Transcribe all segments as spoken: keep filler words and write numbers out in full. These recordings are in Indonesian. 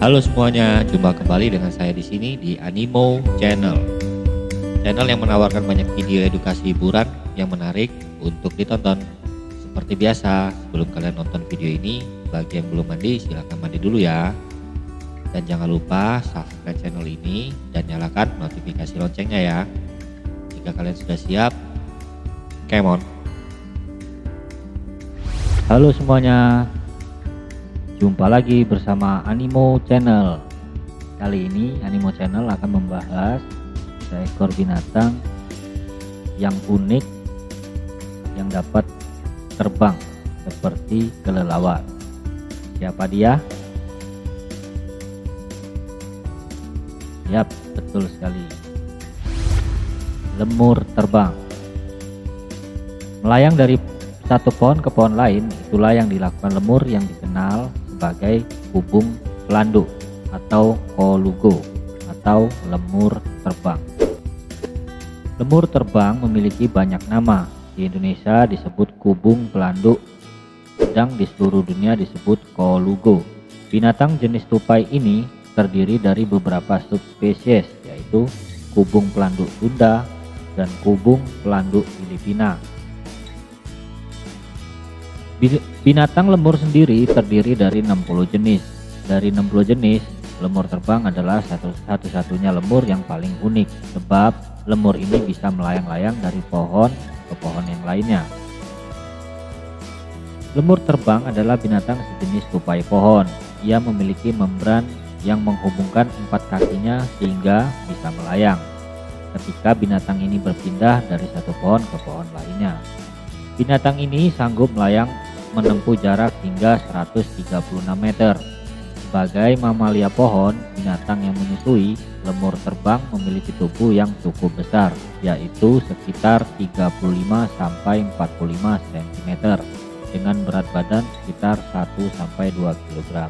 Halo semuanya, jumpa kembali dengan saya di sini di Animo Channel. Channel yang menawarkan banyak video edukasi hiburan yang menarik untuk ditonton. Seperti biasa, sebelum kalian nonton video ini, bagi yang belum mandi silahkan mandi dulu ya. Dan jangan lupa subscribe channel ini dan nyalakan notifikasi loncengnya ya. Jika kalian sudah siap, come on. Halo semuanya, jumpa lagi bersama Animo Channel. Kali ini Animo Channel akan membahas seekor binatang yang unik yang dapat terbang seperti kelelawar. Siapa dia? Yap, betul sekali. Lemur terbang. Melayang dari satu pohon ke pohon lain, itulah yang dilakukan lemur yang dikenal sebagai kubung pelanduk atau kolugo atau lemur terbang. Lemur terbang memiliki banyak nama. Di Indonesia disebut kubung pelanduk, sedang di seluruh dunia disebut kolugo. Binatang jenis tupai ini terdiri dari beberapa subspesies, yaitu kubung pelanduk Sunda dan kubung pelanduk Filipina. Binatang lemur sendiri terdiri dari enam puluh jenis. Dari enam puluh jenis, lemur terbang adalah satu-satunya lemur yang paling unik, sebab lemur ini bisa melayang-layang dari pohon ke pohon yang lainnya. Lemur terbang adalah binatang sejenis tupai pohon. Ia memiliki membran yang menghubungkan empat kakinya sehingga bisa melayang ketika binatang ini berpindah dari satu pohon ke pohon lainnya. Binatang ini sanggup melayang menempuh jarak hingga seratus tiga puluh enam meter. Sebagai mamalia pohon, binatang yang menyusui, lemur terbang memiliki tubuh yang cukup besar, yaitu sekitar tiga puluh lima sampai empat puluh lima sentimeter dengan berat badan sekitar satu sampai dua kilogram.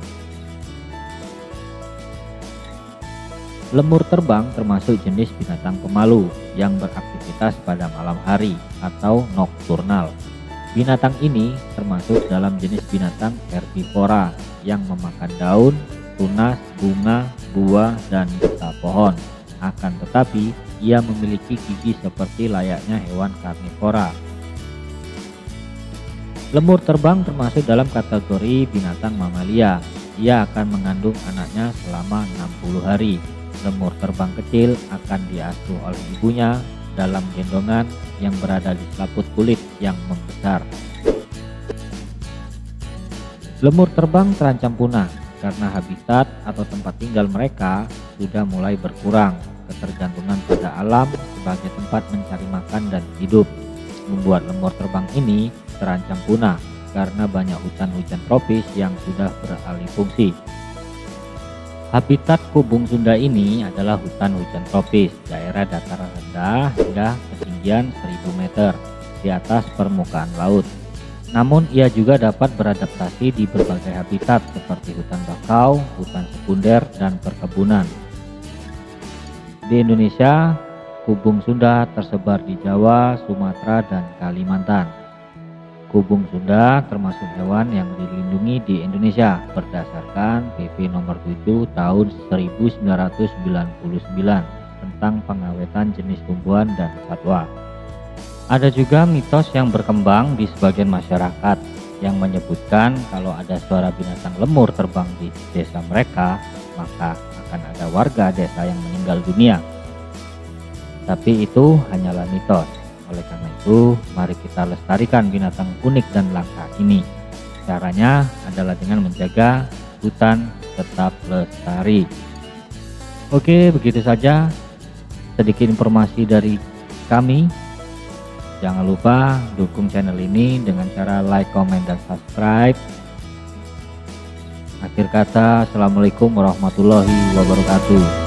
Lemur terbang termasuk jenis binatang pemalu yang beraktivitas pada malam hari atau nokturnal. Binatang ini termasuk dalam jenis binatang herbivora yang memakan daun, tunas, bunga, buah, dan getah pohon. Akan tetapi, ia memiliki gigi seperti layaknya hewan karnivora. Lemur terbang termasuk dalam kategori binatang mamalia. Ia akan mengandung anaknya selama enam puluh hari. Lemur terbang kecil akan diasuh oleh ibunya dalam gendongan yang berada di selaput kulit yang membesar. Lemur terbang terancam punah karena habitat atau tempat tinggal mereka sudah mulai berkurang. Ketergantungan pada alam sebagai tempat mencari makan dan hidup membuat lemur terbang ini terancam punah karena banyak hutan-hujan tropis yang sudah beralih fungsi. Habitat kubung Sunda ini adalah hutan hujan tropis, daerah dataran rendah hingga ketinggian seribu meter di atas permukaan laut. Namun ia juga dapat beradaptasi di berbagai habitat seperti hutan bakau, hutan sekunder, dan perkebunan. Di Indonesia, kubung Sunda tersebar di Jawa, Sumatera, dan Kalimantan. Kubung Sunda termasuk hewan yang dilindungi di Indonesia berdasarkan P P nomor tujuh tahun seribu sembilan ratus sembilan puluh sembilan tentang pengawetan jenis tumbuhan dan satwa. Ada juga mitos yang berkembang di sebagian masyarakat yang menyebutkan kalau ada suara binatang lemur terbang di desa mereka, maka akan ada warga desa yang meninggal dunia. Tapi itu hanyalah mitos. Oleh karena itu, mari kita lestarikan binatang unik dan langka ini. Caranya adalah dengan menjaga hutan tetap lestari. Oke, begitu saja sedikit informasi dari kami. Jangan lupa dukung channel ini dengan cara like, comment, dan subscribe. Akhir kata, assalamualaikum warahmatullahi wabarakatuh.